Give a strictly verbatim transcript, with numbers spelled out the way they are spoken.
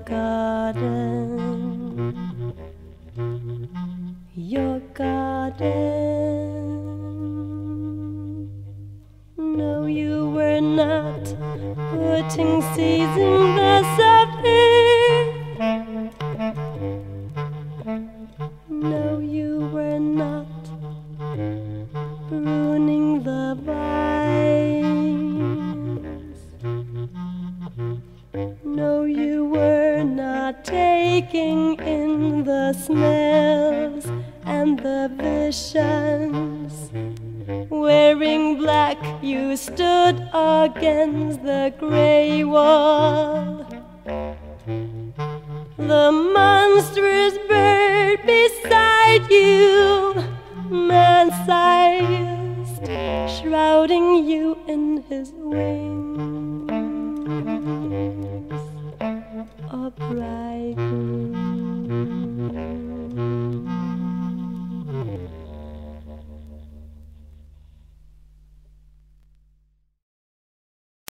garden, your garden. No, you were not putting seeds in the sapphire. No, you were not pruning the vines. No, you were not taking in the smells and the visions. Wearing black, you stood against the gray wall. The monstrous bird beside you, man-sized, shrouding you in his wings.